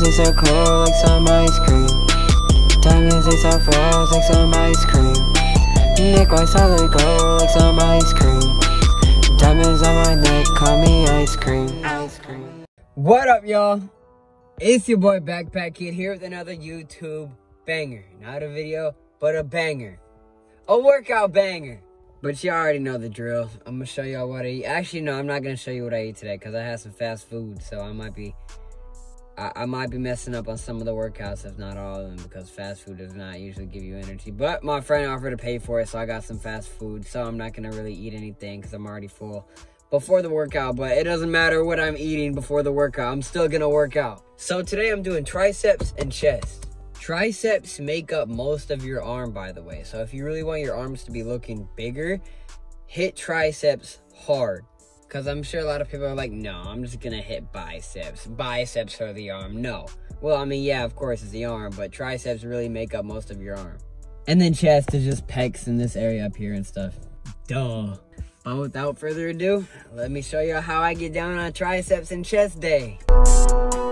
Diamonds are cold like some ice cream. Diamonds, they soft froze like some ice cream. Neck white solid gold like some ice cream. Diamonds on my neck, call me ice cream. Ice cream. What up, y'all? It's your boy Backpack Kid here with another YouTube banger. Not a video, but a banger. A workout banger. But you already know the drill. I'm gonna show y'all what I eat. Actually, no, I'm not gonna show you what I eat today because I had some fast food, so I might be messing up on some of the workouts, if not all of them, because fast food does not usually give you energy. But my friend offered to pay for it, so I got some fast food, so I'm not gonna really eat anything because I'm already full before the workout. But it doesn't matter what I'm eating before the workout, I'm still gonna work out. So today I'm doing triceps and chest. Triceps make up most of your arm, by the way. So if you really want your arms to be looking bigger, hit triceps hard. Because I'm sure a lot of people are like, no, I'm just going to hit biceps. Biceps are the arm. No. Well, I mean, yeah, of course it's the arm, but triceps really make up most of your arm. And then chest is just pecs in this area up here and stuff. Duh. But without further ado, let me show you how I get down on triceps and chest day.